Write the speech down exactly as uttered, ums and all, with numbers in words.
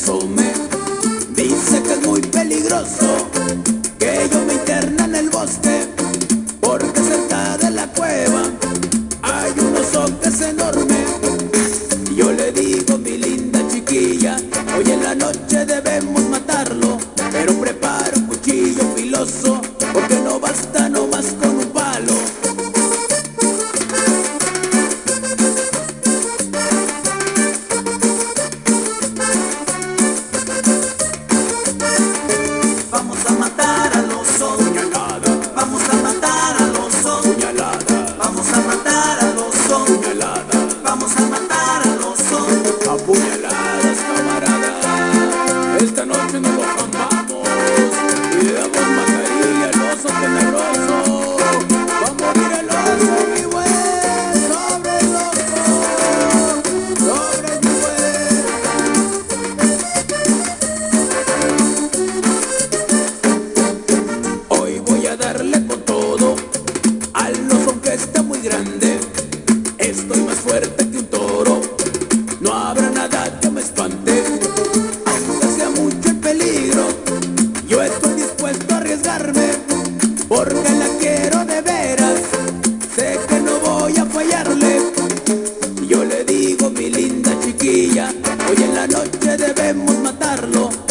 asome. Dice que es muy peligroso que yo me interne en el bosque, porque cerca de la cueva hay un oso que es enorme. Y yo le digo, mi linda chiquilla, hoy en la noche debemos matarlo, pero prepara un cuchillo filoso, porque no basta nomás con un palo. Vamos a matar al oso, Puñalada, vamos a matar al oso, puñalada, vamos a matar al oso, puñalada, vamos a matar al oso. a puñaladas, camarada. Esta noche nos lo jambamos y le damos mascarilla al oso tenebroso. Va a morir el oso, mi güey, sobre el oso, sobre mi güey. Hoy voy a darle con todo al oso, aunque está muy grande. Estoy más fuerte que un toro, no habrá nada que me espante. Aunque sea mucho el peligro, yo estoy dispuesto a arriesgarme, porque la quiero de veras, sé que no voy a fallarle. Y yo le digo, mi linda chiquilla, hoy en la noche debemos matarlo,